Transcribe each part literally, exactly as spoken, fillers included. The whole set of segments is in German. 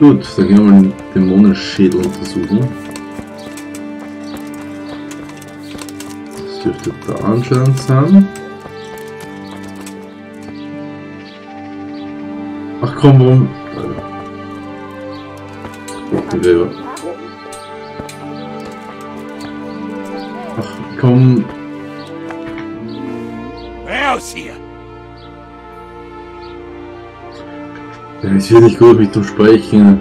Gut, dann gehen wir mal den Dämonenschädel untersuchen. Das dürfte da anscheinend sein. Ach komm, warum? Gräber. Ach komm. Raus hier! Ja, es wird nicht gut, mich zu sprechen.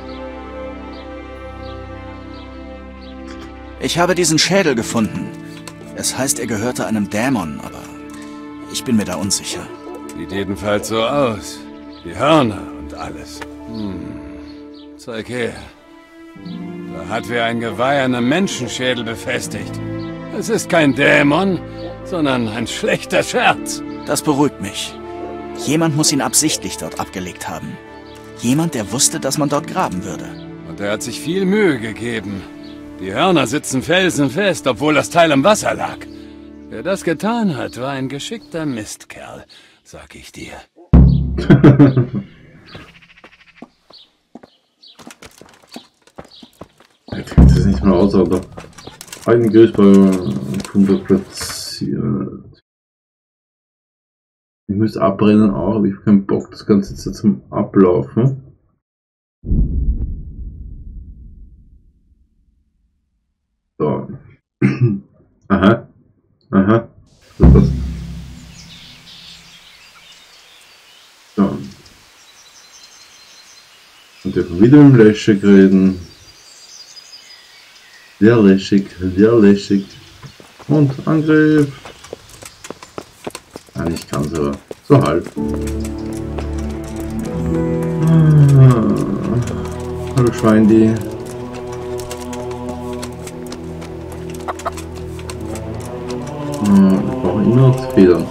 Ich habe diesen Schädel gefunden. Es heißt, er gehörte einem Dämon, aber ich bin mir da unsicher. Sieht jedenfalls so aus. Die Hörner und alles. Hm. Zeig her. Da hat wer ein Geweih an einem Menschenschädel befestigt. Es ist kein Dämon, sondern ein schlechter Scherz. Das beruhigt mich. Jemand muss ihn absichtlich dort abgelegt haben. Jemand, der wusste, dass man dort graben würde. Und er hat sich viel Mühe gegeben. Die Hörner sitzen felsenfest, obwohl das Teil im Wasser lag. Wer das getan hat, war ein geschickter Mistkerl, sag ich dir. Jetzt geht es nicht mehr aus, aber ein Gerüstbauer platziert. Ich muss abbrennen auch, aber ich habe keinen Bock, das Ganze jetzt zum Ablaufen. So. Aha. Aha. Was ist das? So. Und dürfen wieder mit dem Läschig reden. Sehr läschig, sehr läschig. Und Angriff. Ah, nicht ganz, aber so halb. Ah, hallo Schweindi. Ah, wir brauchen immer noch Federn.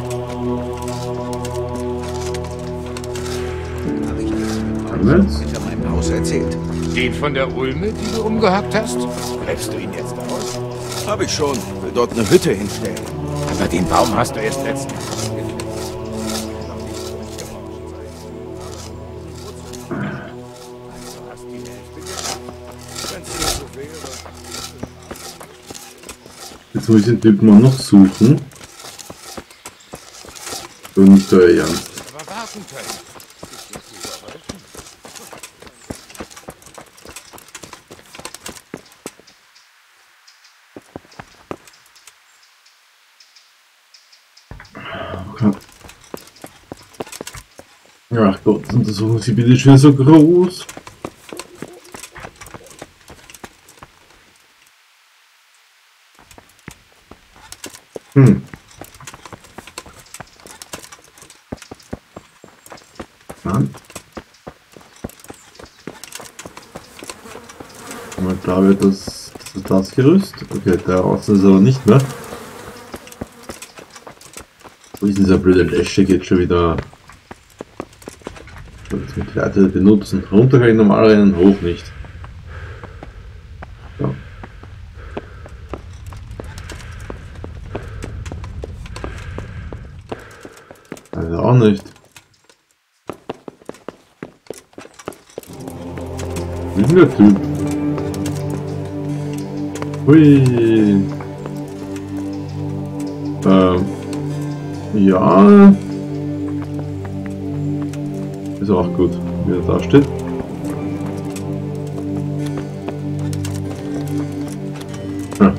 Einwärts. Hinter meinem Haus erzählt. Den von der Ulme, die du umgehackt hast? Gräbst du ihn jetzt aus? Hab ich schon. Will dort eine Hütte hinstellen. Aber den Baum hast du erst letzten Tag. Jetzt muss ich den Typen mal noch suchen. Und nicht euer Ernst. Aber warten können. Ach Gott, untersuchen Sie bitte schön so groß. Hm. Mann. Aber da wird das, das, das Gerüst. Okay, der außen ist aber nicht mehr. Wo ist dieser blöde Läsche geht schon wieder? Jetzt mit Leute benutzen. Runter kann ich normal rennen, hoch nicht. So. Also auch nicht. Wie ist denn der Typ? Hui. Ähm. Ja. Ist auch gut, wie er da steht. Ja.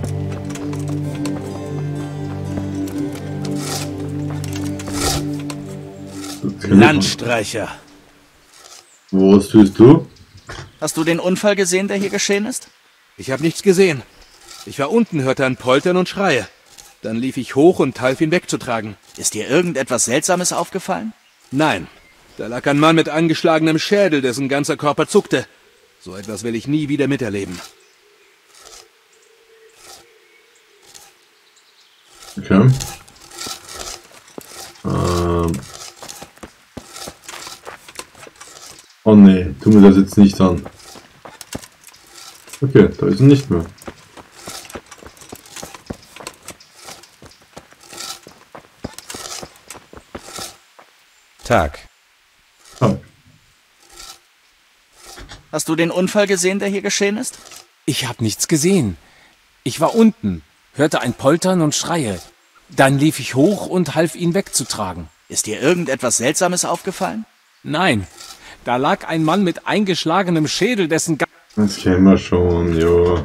Landstreicher. Was tust du? Hast du den Unfall gesehen, der hier geschehen ist? Ich habe nichts gesehen. Ich war unten, hörte ein Poltern und Schreie. Dann lief ich hoch und half ihn wegzutragen. Ist dir irgendetwas Seltsames aufgefallen? Nein. Da lag ein Mann mit angeschlagenem Schädel, dessen ganzer Körper zuckte. So etwas will ich nie wieder miterleben. Okay. Ähm. Oh ne, tu mir das jetzt nicht an. Okay, da ist er nicht mehr. Tag. Oh. Hast du den Unfall gesehen, der hier geschehen ist? Ich habe nichts gesehen. Ich war unten, hörte ein Poltern und Schreie. Dann lief ich hoch und half ihn wegzutragen. Ist dir irgendetwas Seltsames aufgefallen? Nein, da lag ein Mann mit eingeschlagenem Schädel, dessen... Ga Das kennen wir schon, jo.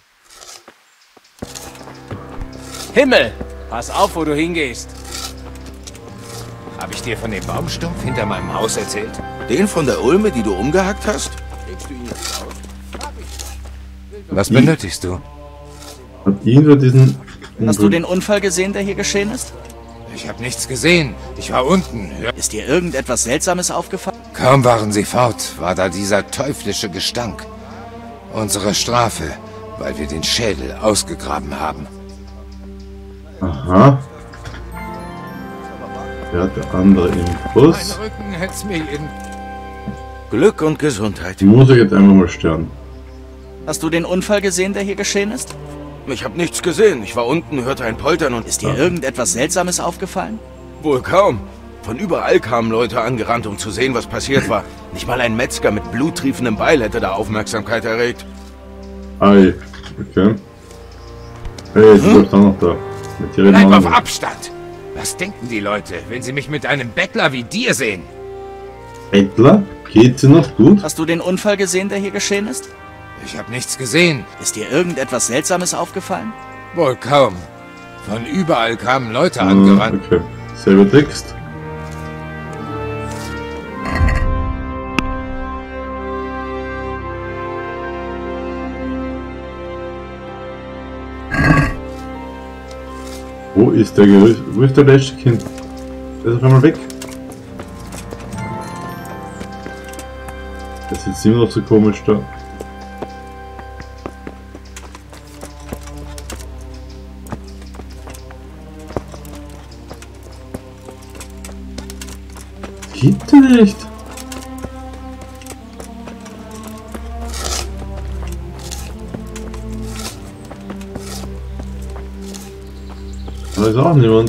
Himmel! Pass auf, wo du hingehst. Habe ich dir von dem Baumstumpf hinter meinem Haus erzählt? Den von der Ulme, die du umgehackt hast? Legst du ihn jetzt aus? Was benötigst du? Hat irgendwer diesen... Hast du den Unfall gesehen, der hier geschehen ist? Ich habe nichts gesehen. Ich war unten. Ist dir irgendetwas Seltsames aufgefallen? Kaum waren sie fort, war da dieser teuflische Gestank. Unsere Strafe, weil wir den Schädel ausgegraben haben. Aha. Wer hat der andere im Bus? Mein Rücken hätt's mir in... Glück und Gesundheit. Die Musik jetzt einfach mal stören. Hast du den Unfall gesehen, der hier geschehen ist? Ich habe nichts gesehen. Ich war unten, hörte ein Poltern und... Ist dir irgendetwas Seltsames aufgefallen? Wohl kaum. Von überall kamen Leute angerannt, um zu sehen, was passiert war. Nicht mal ein Metzger mit bluttriefendem Beil hätte da Aufmerksamkeit erregt. Ei, okay. Hey, du bleibst auch noch da. Mit dir reden Bleib wir auf noch. Abstand! Was denken die Leute, wenn sie mich mit einem Bettler wie dir sehen? Bettler? Geht's dir noch gut? Hast du den Unfall gesehen, der hier geschehen ist? Ich habe nichts gesehen. Ist dir irgendetwas Seltsames aufgefallen? Wohl kaum. Von überall kamen Leute Ah, angerannt. okay. Selber Text. Wo ist der Gerüst? Wo ist der letzte Kind? Der ist auf einmal weg. Der sitzt immer noch so komisch da. Gibt er nicht? Da ist auch niemand.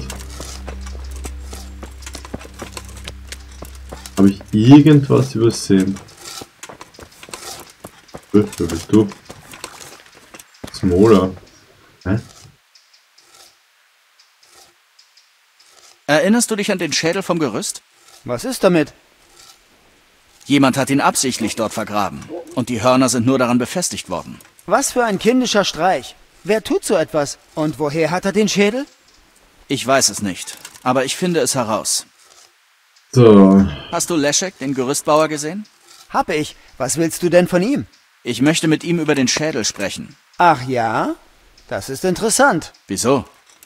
Habe ich irgendwas übersehen? Wer bist du? Smola. Hä? Erinnerst du dich an den Schädel vom Gerüst? Was ist damit? Jemand hat ihn absichtlich dort vergraben. Und die Hörner sind nur daran befestigt worden. Was für ein kindischer Streich. Wer tut so etwas? Und woher hat er den Schädel? Ich weiß es nicht, aber ich finde es heraus. So. Hast du Leszek, den Gerüstbauer, gesehen? Hab ich. Was willst du denn von ihm? Ich möchte mit ihm über den Schädel sprechen. Ach ja? Das ist interessant. Wieso?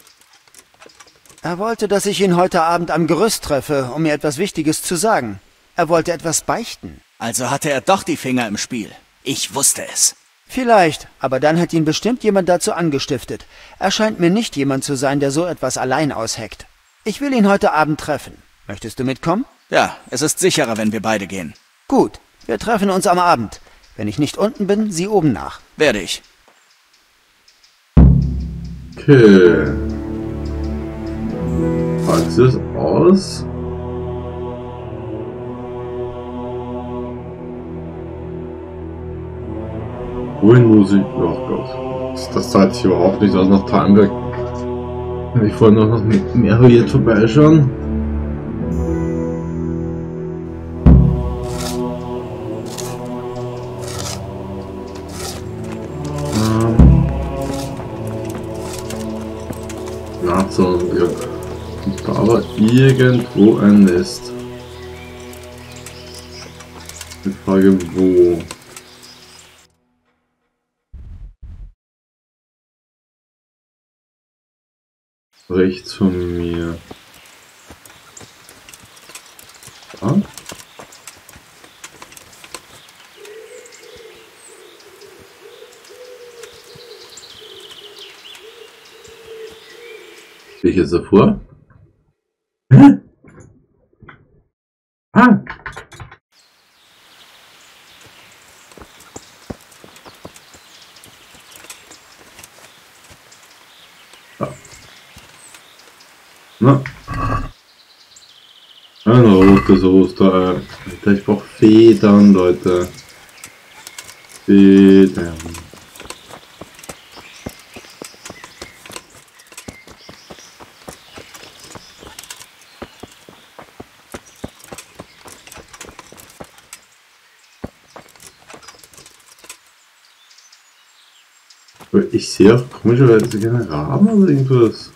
Er wollte, dass ich ihn heute Abend am Gerüst treffe, um mir etwas Wichtiges zu sagen. Er wollte etwas beichten. Also hatte er doch die Finger im Spiel. Ich wusste es. Vielleicht, aber dann hat ihn bestimmt jemand dazu angestiftet. Er scheint mir nicht jemand zu sein, der so etwas allein ausheckt. Ich will ihn heute Abend treffen. Möchtest du mitkommen? Ja, es ist sicherer, wenn wir beide gehen. Gut, wir treffen uns am Abend. Wenn ich nicht unten bin, sieh oben nach. Werde ich. Okay. Packst du es aus? Wohin muss ich? Oh Gott. Das, das zahlt sich überhaupt nicht aus nach Thalberg. Ich wollte noch nach Merhojed vorbeischauen. Ähm. Na, so, ja. Und da war irgendwo ein Nest. Die Frage, wo? Rechts von mir. Ah? Bin ich jetzt davor? Hä? Ah! Na. Ein rotes Osterei. Alter, ich brauch Federn, Leute. Federn. Ich sehe auch komischerweise keine Raben oder irgendwas.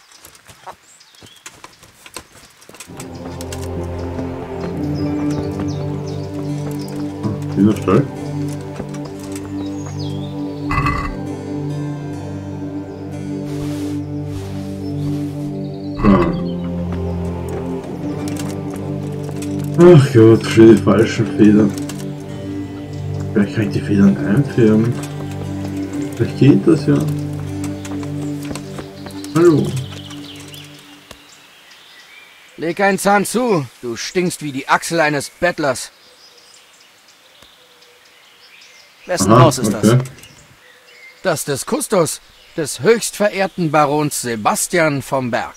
Wieder Stall. Ah. Ach Gott, schon die falschen Federn. Vielleicht kann ich die Federn einfärben. Vielleicht geht das ja. Hallo. Leg einen Zahn zu, du stinkst wie die Achsel eines Bettlers. Wessen Aha, Haus ist okay. das? Das des Kustos, des höchst verehrten Barons Sebastian vom Berg.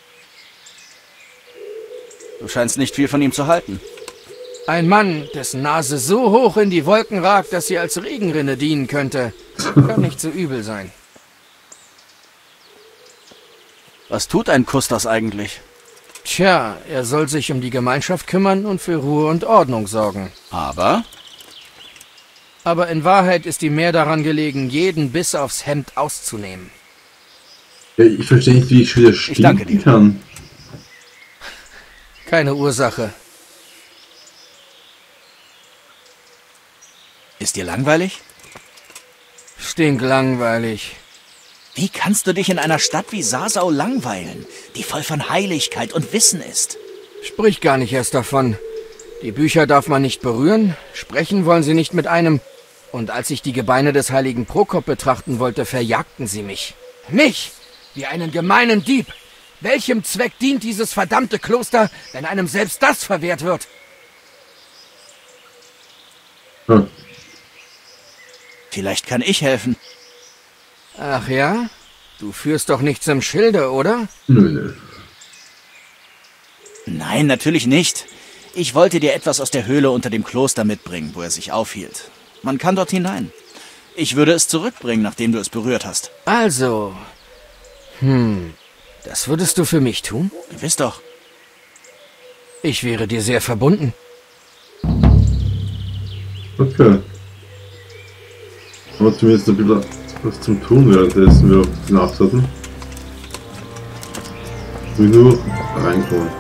Du scheinst nicht viel von ihm zu halten. Ein Mann, dessen Nase so hoch in die Wolken ragt, dass sie als Regenrinne dienen könnte. Kann nicht so übel sein. Was tut ein Kustos eigentlich? Tja, er soll sich um die Gemeinschaft kümmern und für Ruhe und Ordnung sorgen. Aber? Aber in Wahrheit ist ihm mehr daran gelegen, jeden bis aufs Hemd auszunehmen. Ja, ich verstehe nicht, wie ich wieder stinken kann. Keine Ursache. Ist dir langweilig? Stinklangweilig. Wie kannst du dich in einer Stadt wie Sasau langweilen, die voll von Heiligkeit und Wissen ist? Sprich gar nicht erst davon. Die Bücher darf man nicht berühren, sprechen wollen sie nicht mit einem. Und als ich die Gebeine des heiligen Prokop betrachten wollte, verjagten sie mich. Mich! Wie einen gemeinen Dieb! Welchem Zweck dient dieses verdammte Kloster, wenn einem selbst das verwehrt wird? Hm. Vielleicht kann ich helfen. Ach ja? Du führst doch nichts im Schilde, oder? Nö, nö. Nein, natürlich nicht. Ich wollte dir etwas aus der Höhle unter dem Kloster mitbringen, wo er sich aufhielt. Man kann dort hinein. Ich würde es zurückbringen, nachdem du es berührt hast. Also... Hm... Das würdest du für mich tun? Gewiss doch. Ich wäre dir sehr verbunden. Okay. Aber zumindest ein bisschen was zum Tun, währenddessen wir auf die Nacht hatten. Wir nur reinkommen.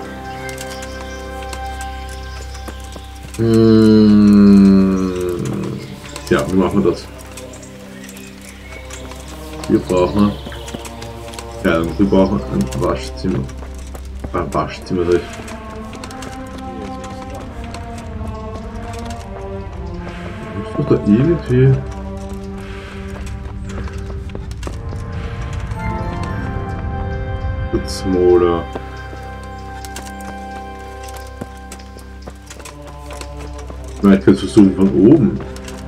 Hm. Ja, wie machen wir das? Wir brauchen... Ja, wir brauchen ein Waschzimmer. Ein Waschzimmer, sag ich. Muss das da irgendwie... Smaller. Vielleicht kannst du versuchen von oben.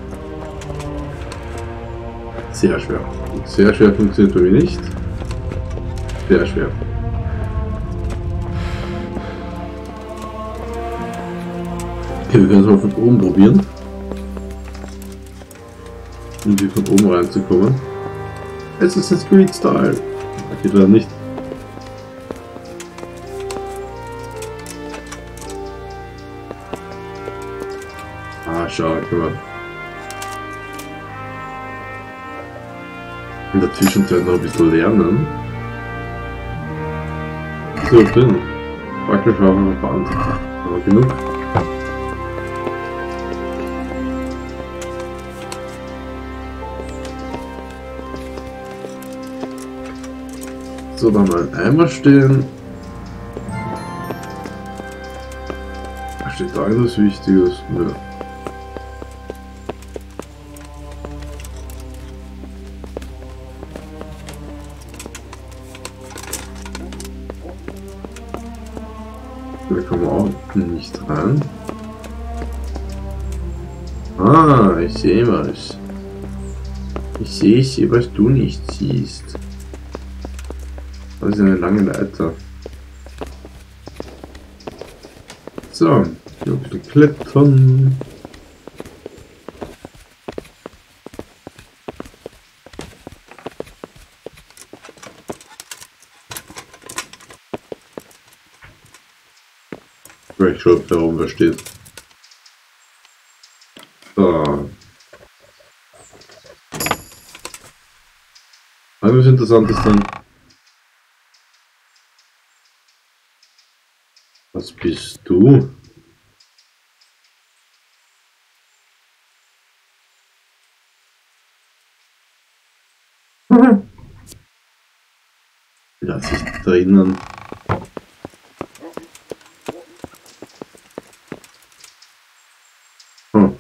Sehr schwer. Sehr schwer funktioniert bei mir nicht. Sehr schwer. Okay, wir können es mal von oben probieren. Um hier von oben reinzukommen. Es ist ein Street Style. Geht leider nicht. Ah, schau, können wir. In der Zwischenzeit noch ein bisschen lernen. So, drin. Wackelschaufeln und Band. Aber genug. So, dann mal ein Eimer stehen. Da steht da irgendwas Wichtiges. Ja. Da kommen wir auch nicht rein. Ah, ich sehe was. Ich sehe, ich sehe, was du nicht siehst. Das ist eine lange Leiter. So, hier ein bisschen klettern. geschaut, ob da oben was steht. So. Was Interessantes dann. Was bist du? Lass ich drinnen. Oh.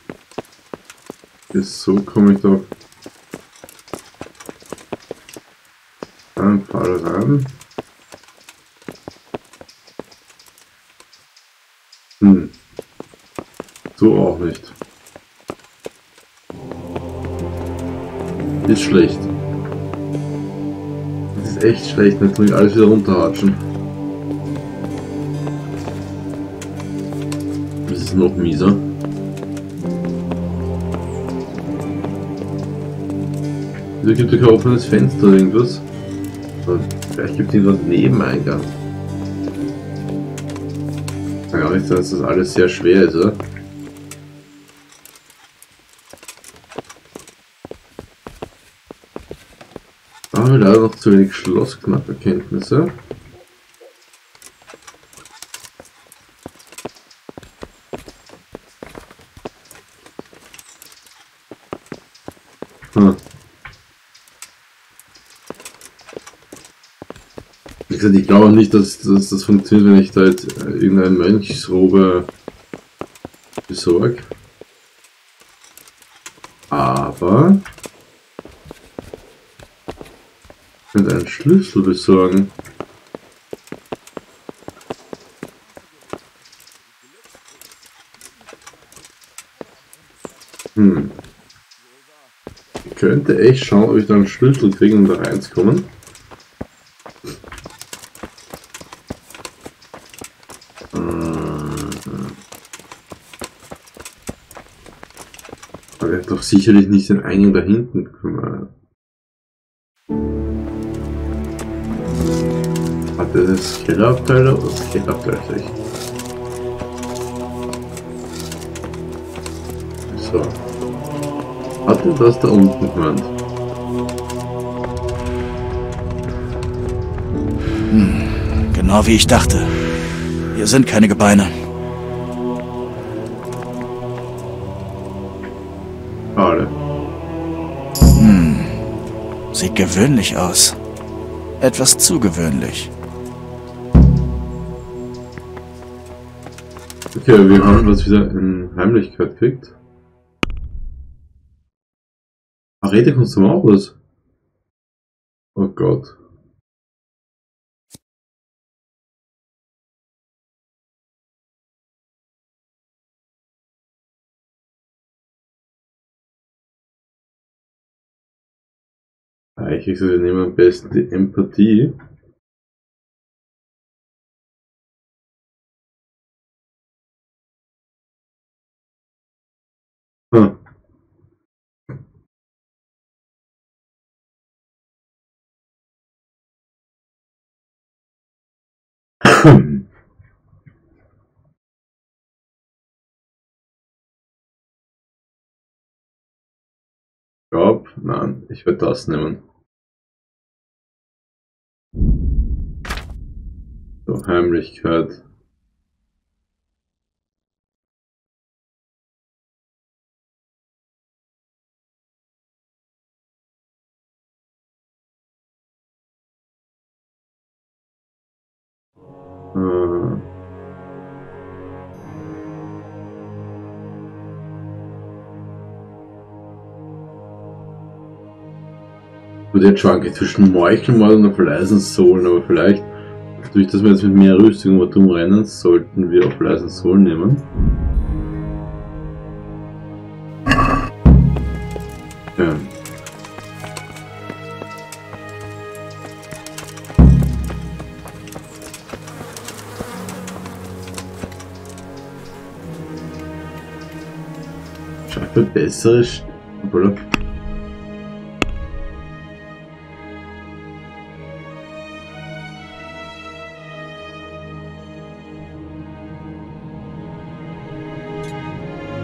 So komme ich doch ein paar rein. Hm. So auch nicht. Ist schlecht. Das ist echt schlecht, jetzt muss ich alles wieder runterhatschen. Das ist noch mieser. Wieso gibt es kein offenes Fenster oder irgendwas? Oder vielleicht gibt es irgendwas Nebeneingang. Kann auch nicht sein, dass das alles sehr schwer ist, oder? Aber leider noch zu wenig Schlossknackerkenntnisse. Hm. Wie gesagt, ich glaube nicht, dass, dass das funktioniert, wenn ich da jetzt irgendeine Mönchsrobe besorge. Aber ich könnte einen Schlüssel besorgen. Hm. Ich könnte echt schauen, ob ich da einen Schlüssel kriege, um da reinzukommen. Aber er hat doch sicherlich nicht den Eingang da hinten. Hat er das Kellerabteil oder das Kellerabteil gleich? So. Hat er das da unten gemeint? Hm, genau wie ich dachte. Hier sind keine Gebeine. Schade. Hm, sieht gewöhnlich aus. Etwas zu gewöhnlich. Okay, wir haben was wieder in Heimlichkeit gekriegt. Ach, Redekunst haben wir auch was. Oh Gott. Eigentlich wir nehmen am besten die Empathie. Hm. Ich glaube, nein, ich werde das nehmen. So, Heimlichkeit. Äh. Und jetzt schwanke ich zwischen Meuchelmord und verleisen Sohlen, aber vielleicht, durch dass wir jetzt mit mehr Rüstung und dumm rennen, sollten wir auch leisen Sohlen nehmen. Ja. Schaffe bessere Sch oder?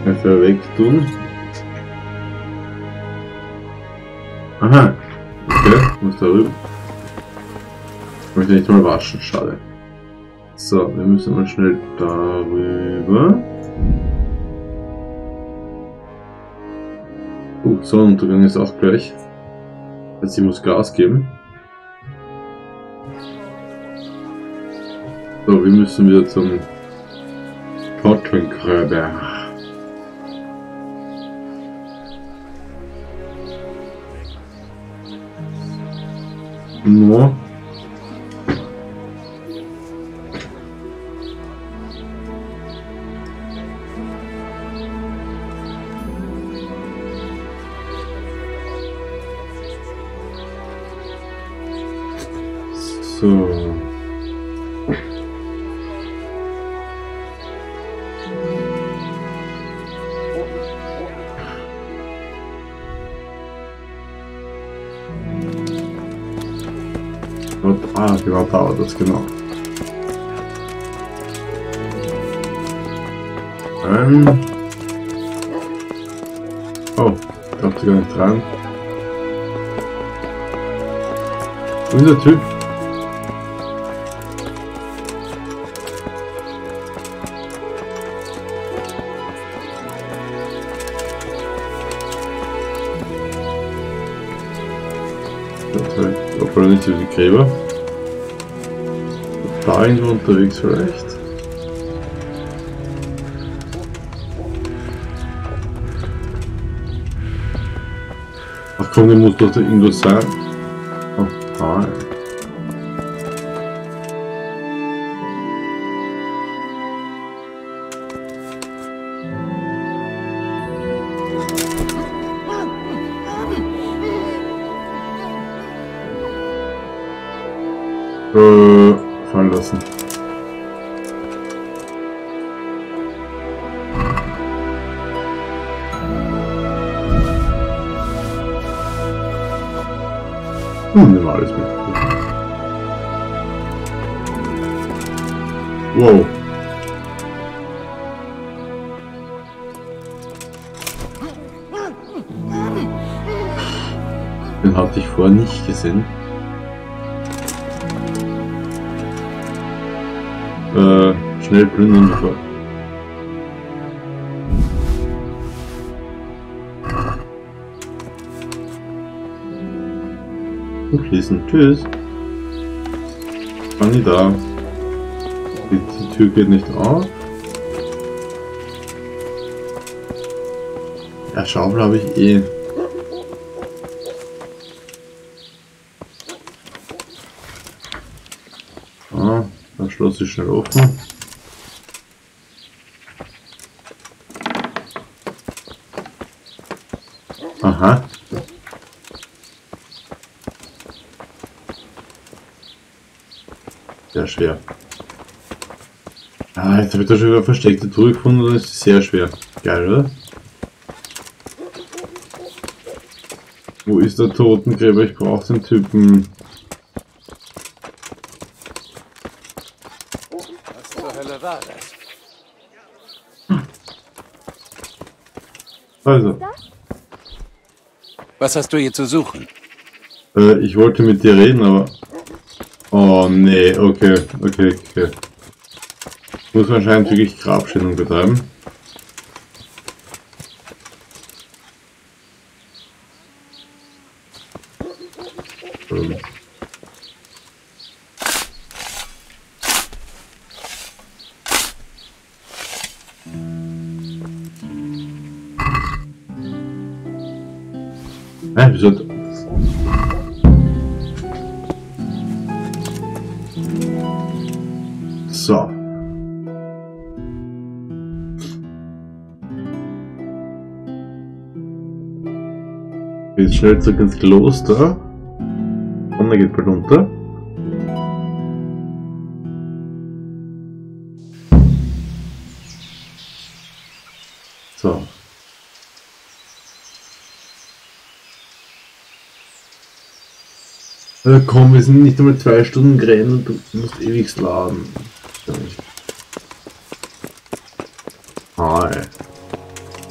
Einfach weg tun. Aha. Okay, muss darüber. Ich möchte nicht mal waschen, schade. So, wir müssen mal schnell darüber. Uh, Sonnenuntergang ist auch gleich. Jetzt ich muss Gas geben. So, wir müssen wieder zum Totenkräber. No. So. Ah, genau, da war das, genau. Ähm. Oh, ich darf gar nicht dran. Wo ist der Typ? Obwohl nicht so die Gräber. Da irgendwo unterwegs vielleicht. Ach komm, der muss doch da irgendwo sein. Oh, ah. Äh, fallen lassen. Hm, nimm alles mit. Wow. Den hatte ich vorher nicht gesehen. Äh, schnell plündern bevor. Und schließen. Tschüss. War nie da. Die, die Tür geht nicht auf. Ja, Schaufel habe ich eh. Ah, das Schloss ist schnell offen. Aha. Sehr schwer. Ah, jetzt habe ich da schon wieder eine versteckte Truhe gefunden und das ist sehr schwer. Geil, oder? Wo ist der Totengräber? Ich brauche den Typen. Was zur Hölle war das? Also. Was hast du hier zu suchen? Äh, ich wollte mit dir reden, aber... Oh nee, okay, okay, okay. Muss man anscheinend wirklich Grabstellung betreiben. Ähm. Hä, wieso? So. Jetzt schnell zurück ins Kloster. Und er geht bald runter. So. Äh, komm, wir sind nicht einmal zwei Stunden gerannt und du musst ewig laden. Hi.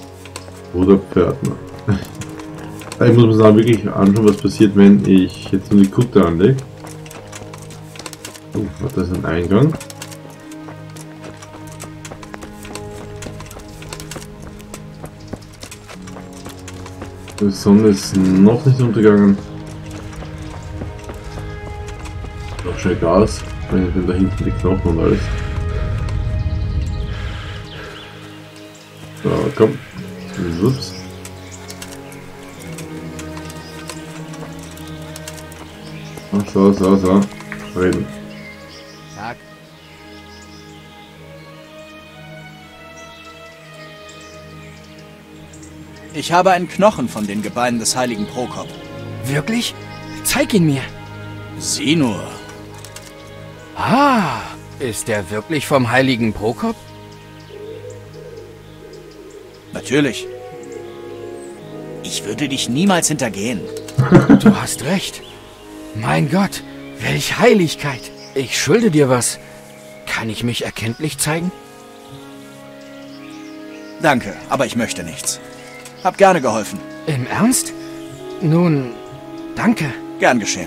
Oder Pförtner. Ich muss mir sagen, wirklich anschauen, was passiert, wenn ich jetzt nur die Kutte anlege. Oh, hat das einen Eingang? Die Sonne ist noch nicht untergegangen. Noch schnell Gas, wenn da hinten die Knochen und alles. So, komm. Ups. So, so, so. Reden. Tag. Ich habe einen Knochen von den Gebeinen des heiligen Prokop. Wirklich? Zeig ihn mir. Sieh nur. Ah, ist er wirklich vom heiligen Prokop? Natürlich. Ich würde dich niemals hintergehen. Du hast recht. Mein Gott, welch Heiligkeit. Ich schulde dir was. Kann ich mich erkenntlich zeigen? Danke, aber ich möchte nichts. Hab gerne geholfen. Im Ernst? Nun, danke. Gern geschehen.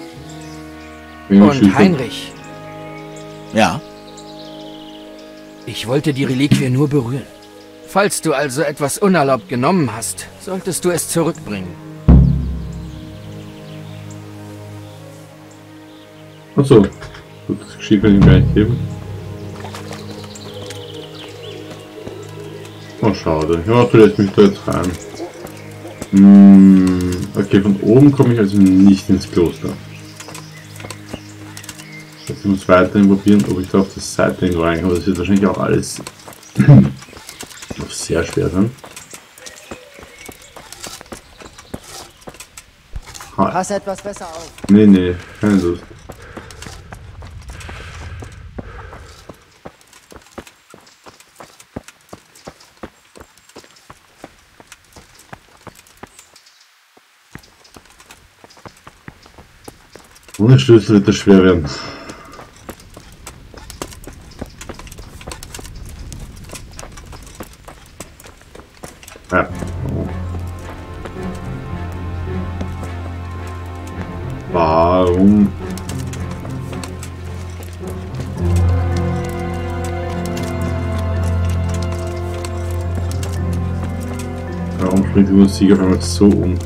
Und Heinrich. Ja? Ich wollte die Reliquie nur berühren. Falls du also etwas unerlaubt genommen hast, solltest du es zurückbringen. Achso, gut, das Geschick kann ich ihm gar nicht geben. Oh, schade. Ja, vielleicht mich da jetzt rein. Hm, okay, von oben komme ich also nicht ins Kloster. Jetzt muss ich weiterhin probieren, ob ich da auf das Seite irgendwo reinkomme. Das wird wahrscheinlich auch alles noch sehr schwer sein. Ha. Pass etwas besser auf. Nee, nee, keine Lust. Ohne Schlüssel wird das schwer werden. Ja. Warum? Warum springt die Musik auf einmal so um?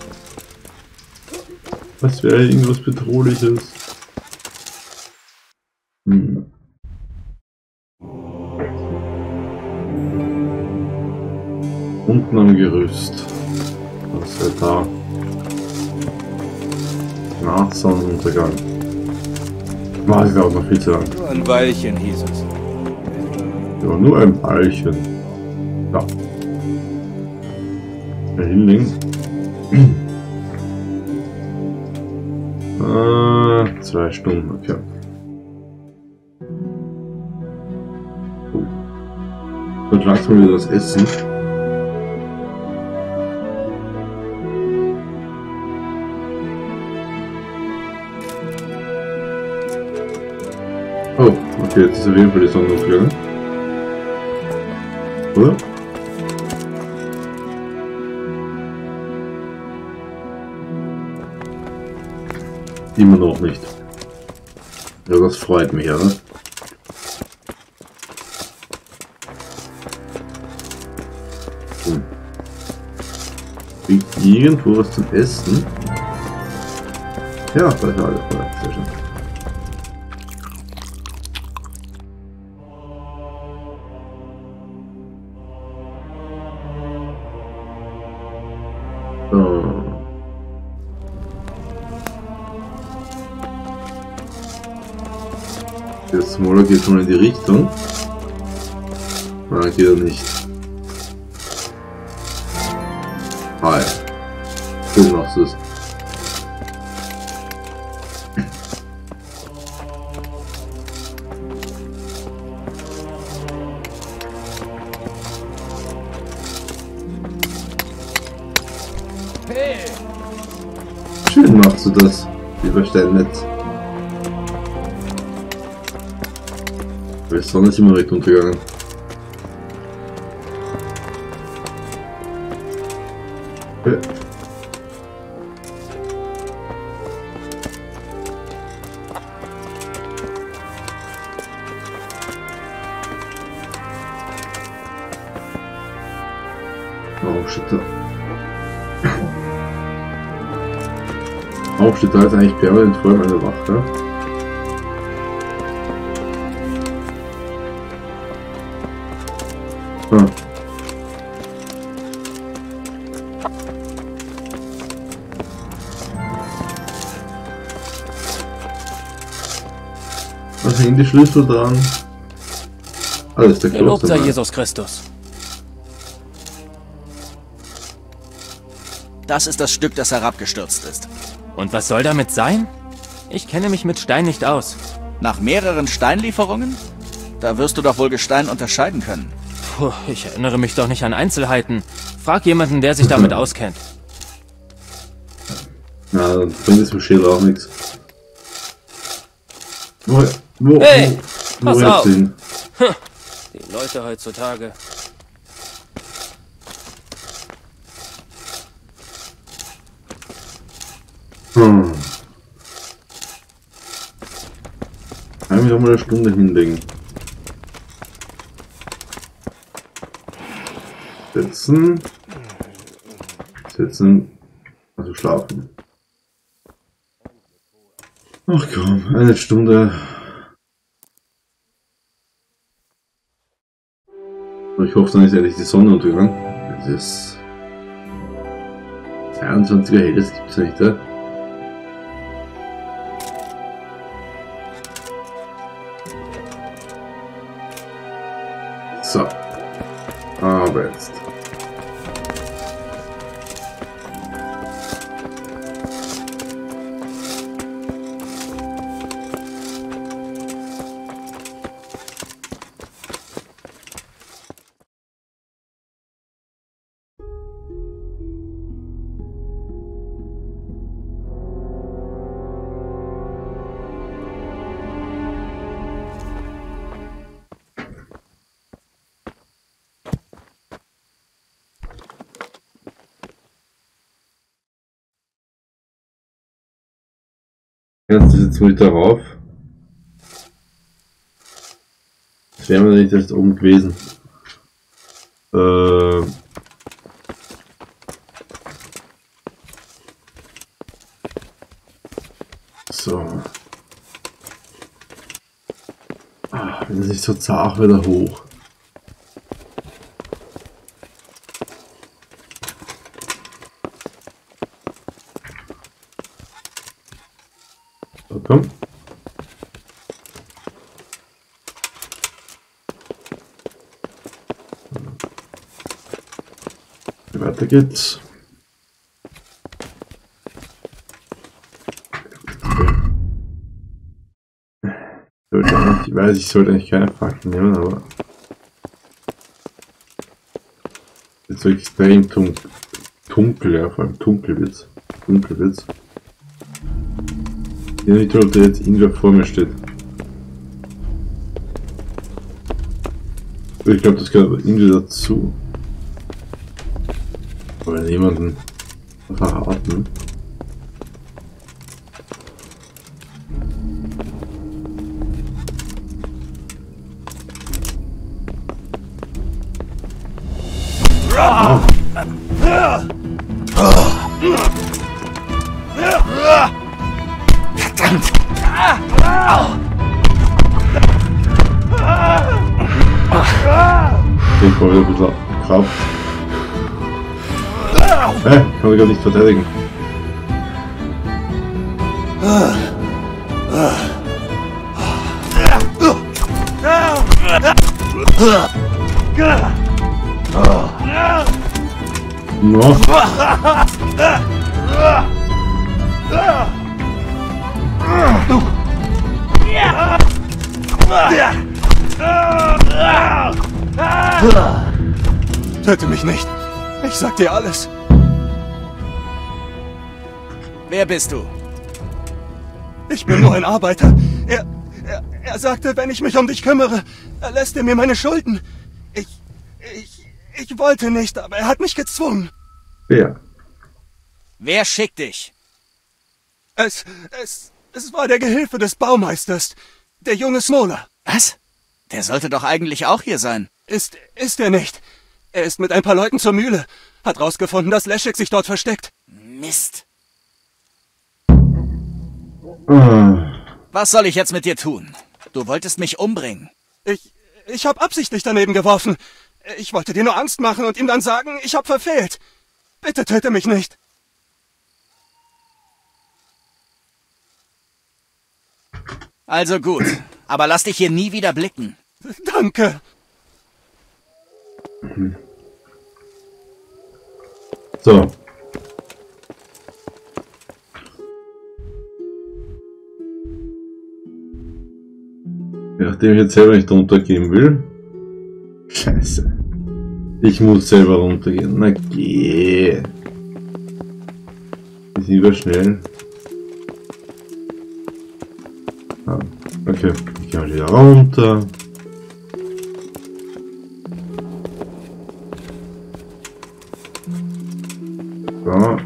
Was wäre irgendwas Bedrohliches? Hm. Unten am Gerüst. Was wäre da? Nach Sonnenuntergang. War es auch noch viel zu lang. Nur ein Weilchen hieß es. Ja, nur ein Weilchen. Ja. Der Hinling. äh, zwei Stunden, okay. Oh. Dann langsam wieder das Essen. Oh, okay, jetzt ist auf jeden Fall die Sonne aufgegangen. Oder? Immer noch nicht. Ja, das freut mich, oder? Hm. Liegt irgendwo was zum Essen? Ja, da ist alles voll. Sehr schön. So. Der Smaller geht schon in die Richtung. Nein, geht er nicht. Hi. Du machst es. Hey! Schön machst du das, lieber Steinmetz. Die Sonne ist immer recht untergegangen. Okay. Oh, shit. Auch steht da jetzt eigentlich permanent vor meiner Wache. Ah. Was hängen die Schlüssel dran? Alles der Gelobt sei Kloster. Jesus Christus. Das ist das Stück, das herabgestürzt ist. Und was soll damit sein? Ich kenne mich mit Stein nicht aus. Nach mehreren Steinlieferungen? Da wirst du doch wohl Gestein unterscheiden können. Puh, ich erinnere mich doch nicht an Einzelheiten. Frag jemanden, der sich damit auskennt. Na, dann bringt es im Schädel auch nichts. Wo, wo, Hey, wo, pass wo auf. hin? Die Leute heutzutage. Hm. Kann ich mich doch mal eine Stunde hinlegen. Sitzen. Sitzen. Also schlafen. Ach komm, eine Stunde. Ich hoffe, dann ist endlich die Sonne untergegangen. Es ist zweiundzwanziger hell, das gibt's nicht, ja? So. Aber jetzt. Jetzt jetzt mal darauf. Das wäre mir nicht erst oben gewesen. Äh. So. Ah, wenn es nicht so zart wieder hoch. So, komm. Weiter geht's. Ich weiß, ich sollte eigentlich keine Fackel nehmen, aber jetzt so extrem dunkel, dunkel, ja, vor allem dunkel wird's. Dunkel wird's. Ich weiß nicht, ob da jetzt irgendwer vor mir steht. Ich glaube, das gehört aber irgendwie dazu. Aber jemanden verraten. Oh. Verdammt! Ich brauche wieder ein bisschen Kraft. Hä? Ich kann mich gar nicht verteidigen. No. Töte mich nicht. Ich sag dir alles. Wer bist du? Ich bin nur ein Arbeiter. Er, er, er sagte, wenn ich mich um dich kümmere, erlässt er mir meine Schulden. Ich, ich, ich wollte nicht, aber er hat mich gezwungen. Wer? Wer schickt dich? Es, es, es war der Gehilfe des Baumeisters, der junge Smola. Was? Der sollte doch eigentlich auch hier sein. Ist, ist er nicht. Er ist mit ein paar Leuten zur Mühle. Hat rausgefunden, dass Leszek sich dort versteckt. Mist. Ah. Was soll ich jetzt mit dir tun? Du wolltest mich umbringen. Ich, ich hab absichtlich daneben geworfen. Ich wollte dir nur Angst machen und ihm dann sagen, ich hab verfehlt. Bitte töte mich nicht. Also gut, aber lass dich hier nie wieder blicken. Danke. So. Nachdem ich jetzt selber nicht runtergehen will. Scheiße. Ich muss selber runtergehen. Na geh. Ist lieber schnell. Ah, okay, ich gehe mal wieder runter. So.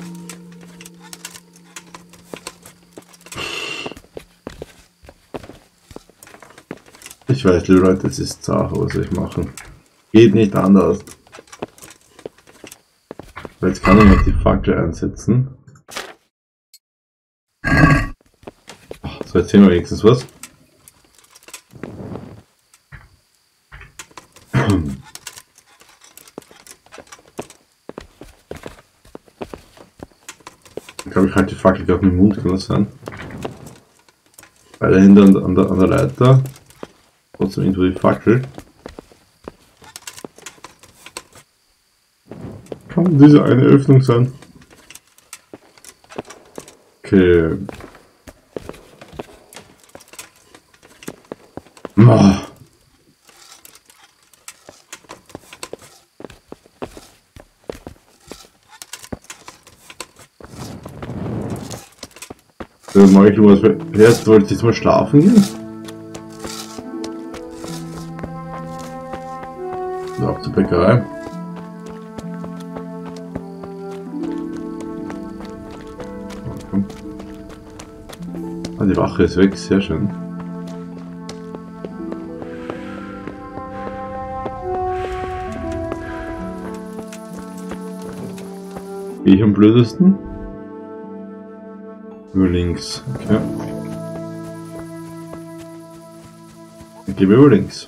Ich weiß, liebe Leute, es ist zart, was soll ich machen? Geht nicht anders. Jetzt kann ich noch die Fackel einsetzen. So, jetzt sehen wir wenigstens was. Ich glaube, ich halte die Fackel gerade mit dem Mund, kann das sein? Beide Hände an, an, der, an der Leiter. Trotzdem irgendwo die Fackel. Kann diese eine Öffnung sein? Okay. Oh. So, mach ich was. Erst wollte ich jetzt mal schlafen gehen. So, ab zur Bäckerei. Ah, die Wache ist weg, sehr schön. Gehe ich am blödesten? Über links, okay. Ich gehe über links.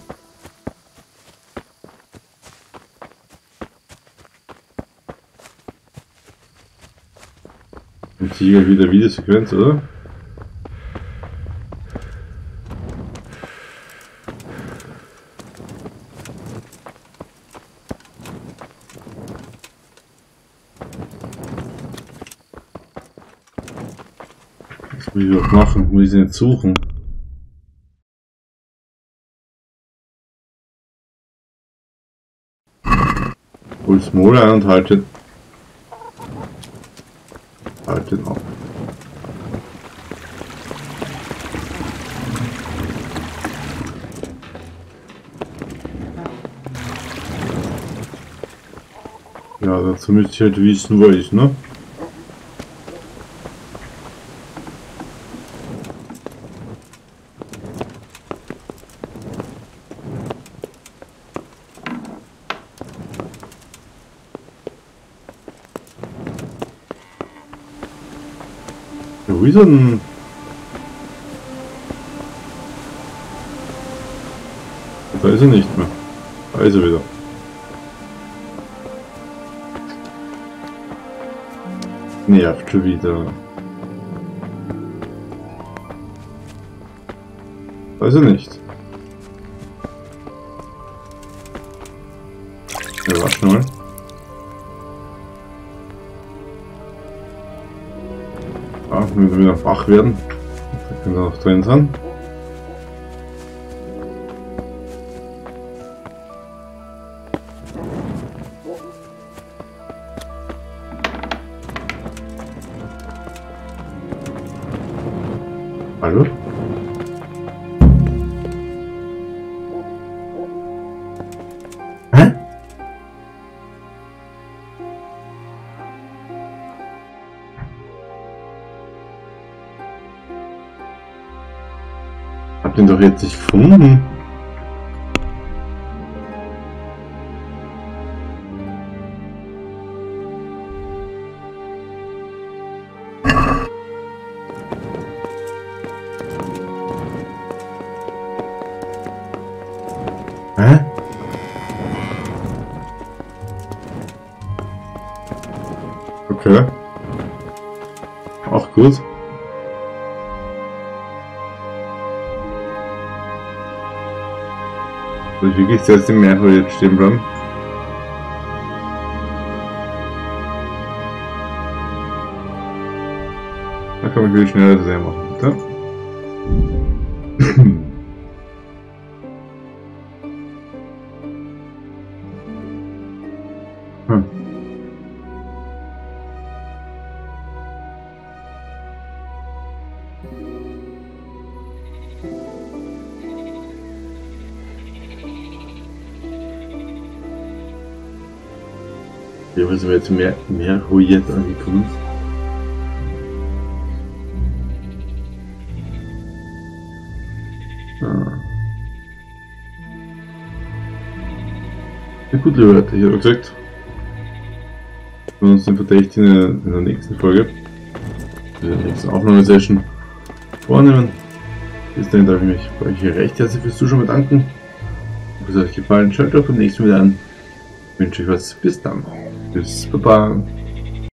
Und hier wieder Videosequenz, oder? Was will ich auch machen? Muss ich sie nicht suchen? Hol Smola ein und haltet. Haltet ab. Ja, dazu müsste ich halt wissen, wo er ist, ne? Ja, wo ist er denn? Da ist er nicht mehr. Da ist er wieder. Nervt schon wieder. Da ist er nicht. Ja, warte mal. Ah, wenn wir wieder wach werden. Da können wir noch drin sein. Hallo? Hä? den doch jetzt nicht gefunden. Hä? Okay. Auch gut. Soll ich wirklich jetzt im Meer jetzt stehen bleiben? Da kann ich viel schneller das machen, bitte. hm. Hier sind wir jetzt mehr, mehr Ruiert angekommen. Ah. Ja gut, liebe Leute, ich habe gesagt, wir uns den Verdächtigen in der nächsten Folge, in der nächsten Aufnahmesession vornehmen. Bis dahin darf ich mich bei euch recht herzlich fürs Zuschauen bedanken. Wenn es euch gefallen, schaltet auch beim nächsten Mal wieder an. Ich wünsche euch was. Bis dann. Tschüss, Baba.